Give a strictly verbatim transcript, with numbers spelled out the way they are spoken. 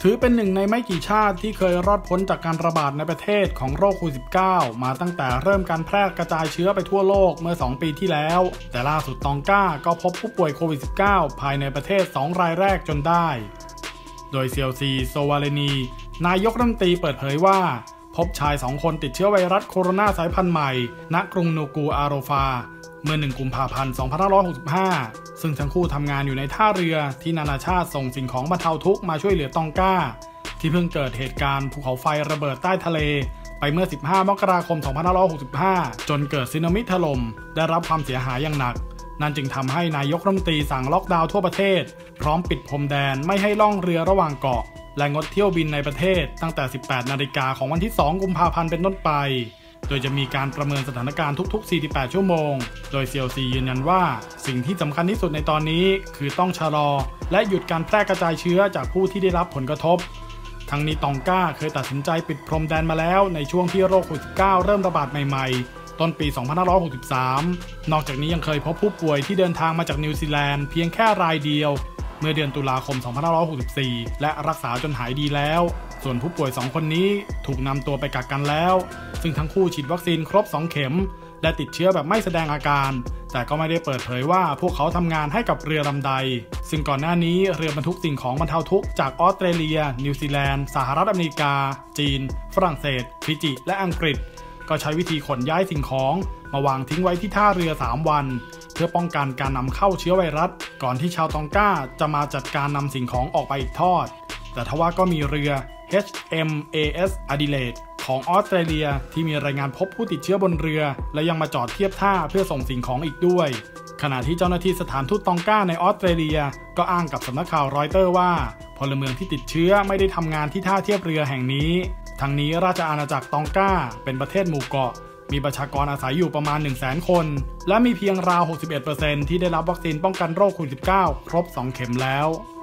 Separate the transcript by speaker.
Speaker 1: ถือเป็นหนึ่งในไม่กี่ชาติที่เคยรอดพ้นจากการระบาดในประเทศของโรคโควิด สิบเก้า มาตั้งแต่เริ่มการแพร่กระจายเชื้อไปทั่วโลกเมื่อสองปีที่แล้วแต่ล่าสุดตองกาก็พบผู้ป่วยโควิด สิบเก้า ภายในประเทศสองรายแรกจนได้โดยเซียวซีโซวาเลนีนายกรัฐมนตรีเปิดเผยว่าพบชายสองคนติดเชื้อไวรัสโคโรนาสายพันธุ์ใหม่ณกรุงนูกูอาโรฟาเมื่อหนึ่งกุมภาพันธ์ สองพันห้าร้อยหกสิบห้า ซึ่งทั้งคู่ทำงานอยู่ในท่าเรือที่นานาชาติส่งสิ่งของบรรเทาทุกข์มาช่วยเหลือตองกาที่เพิ่งเกิดเหตุการณ์ภูเขาไฟระเบิดใต้ทะเลไปเมื่อสิบห้ามกราคม สองพันห้าร้อยหกสิบห้า จนเกิดสึนามิถล่มได้รับความเสียหายอย่างหนักนั่นจึงทำให้นายกรัฐมนตรีสั่งล็อกดาวน์ทั่วประเทศพร้อมปิดพรมแดนไม่ให้ล่องเรือระหว่างเกาะและงดเที่ยวบินในประเทศตั้งแต่ สิบแปดนาฬิกาของวันที่สองกุมภาพันธ์เป็นต้นไปโดยจะมีการประเมินสถานการณ์ทุกๆสี่สิบแปดชั่วโมงโดยเซียวซียืนยันว่าสิ่งที่สำคัญที่สุดในตอนนี้คือต้องชะลอและหยุดการแพร่กระจายเชื้อจากผู้ที่ได้รับผลกระทบทั้งนี้ตองกาเคยตัดสินใจปิดพรมแดนมาแล้วในช่วงที่โรคโควิด สิบเก้า เริ่มระบาดใหม่ๆต้นปี สองพันห้าร้อยหกสิบสาม นอกจากนี้ยังเคยพบผู้ป่วยที่เดินทางมาจากนิวซีแลนด์เพียงแค่รายเดียวเมื่อเดือนตุลาคม สองพันห้าร้อยหกสิบสี่ และรักษาจนหายดีแล้วส่วนผู้ป่วยสองคนนี้ถูกนำตัวไปกักกันแล้วซึ่งทั้งคู่ฉีดวัคซีนครบสองเข็มและติดเชื้อแบบไม่แสดงอาการแต่ก็ไม่ได้เปิดเผยว่าพวกเขาทำงานให้กับเรือลำใดซึ่งก่อนหน้านี้เรือบรรทุกสิ่งของบรรเทาทุกข์จากออสเตรเลียนิวซีแลนด์สหรัฐอเมริกาจีนฝรั่งเศสฟิจิและอังกฤษก็ใช้วิธีขนย้ายสิ่งของมาวางทิ้งไว้ที่ท่าเรือสามวันเพื่อป้องกันการนำเข้าเชื้อไวรัสก่อนที่ชาวตองกาจะมาจัดการนำสิ่งของออกไปอีกทอดแต่ทว่าก็มีเรือ เอช เอ็ม เอ เอส Adelaide ของออสเตรเลียที่มีรายงานพบผู้ติดเชื้อบนเรือและยังมาจอดเทียบท่าเพื่อส่งสิ่งของอีกด้วยขณะที่เจ้าหน้าที่สถานทูตตองกาในออสเตรเลียก็อ้างกับสำนักข่าวรอยเตอร์ว่าพลเมืองที่ติดเชื้อไม่ได้ทำงานที่ท่าเทียบเรือแห่งนี้ทั้งนี้ราชอาณาจักรตองกาเป็นประเทศหมู่เกาะมีประชากรอาศัยอยู่ประมาณ หนึ่งแสน คนและมีเพียงราว หกสิบเอ็ดเปอร์เซ็นต์ ที่ได้รับวัคซีนป้องกันโรคโควิด สิบเก้า ครบสองเข็มแล้ว